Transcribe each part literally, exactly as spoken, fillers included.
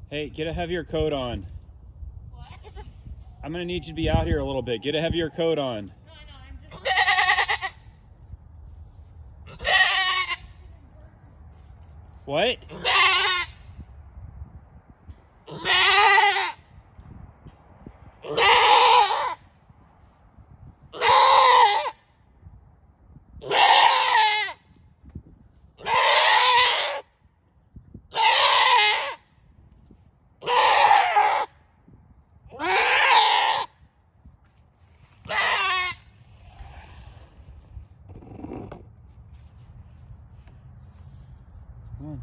Hey, get a heavier coat on. What? I'm gonna need you to be out here a little bit. Get a heavier coat on. No, I know, I'm just... What? Come on.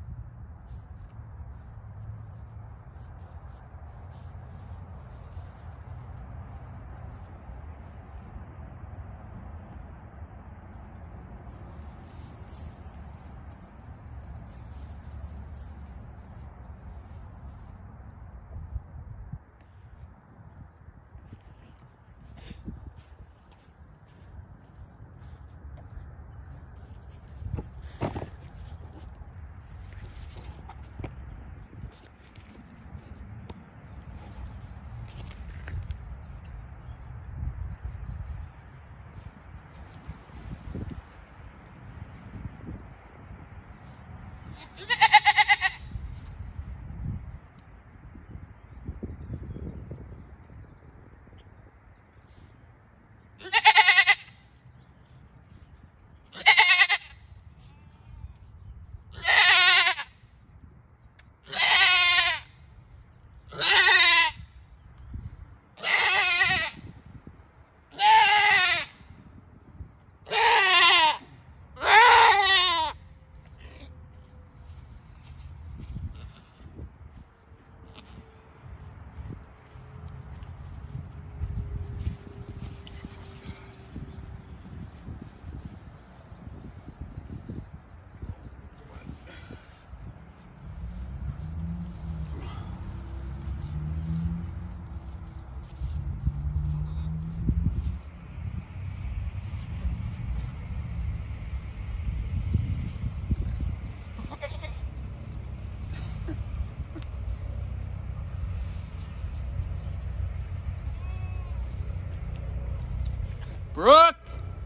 Brooke!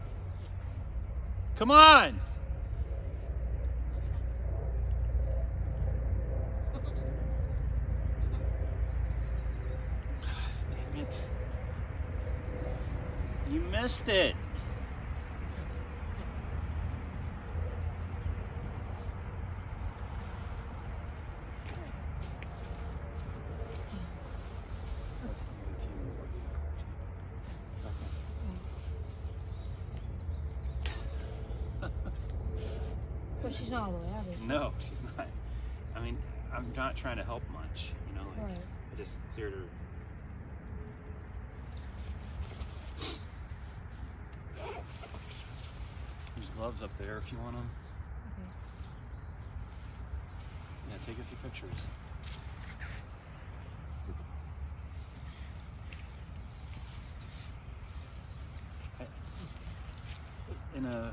Come on! Dang it. You missed it. But she's not all the way out, is she? No, she's not. I mean, I'm not trying to help much, you know, like, Right. I just cleared her. There's gloves up there if you want them. Okay. Yeah, take a few pictures. In a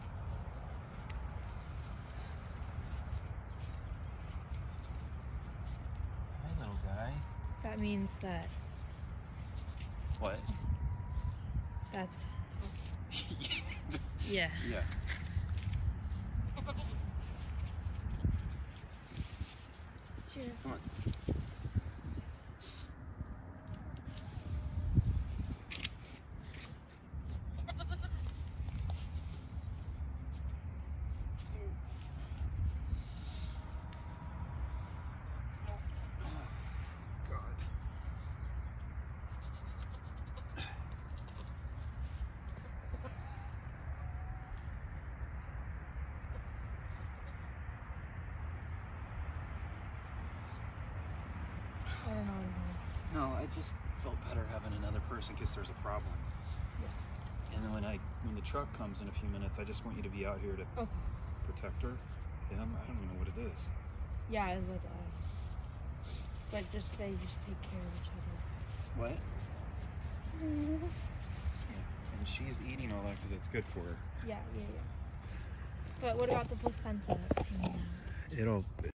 Hi, little guy. That means that What? that's... Yeah. Yeah. It's your... Come on. I don't know. No, I just felt better having another person in case there's a problem. Yeah. And then when I when the truck comes in a few minutes, I just want you to be out here to Okay. protect her. Him? I don't even know what it is. Yeah, I was about to ask. But just they just take care of each other. What? Yeah. And she's eating all that because it's good for her. Yeah, yeah, yeah. But what about the placenta that's hanging out? It'll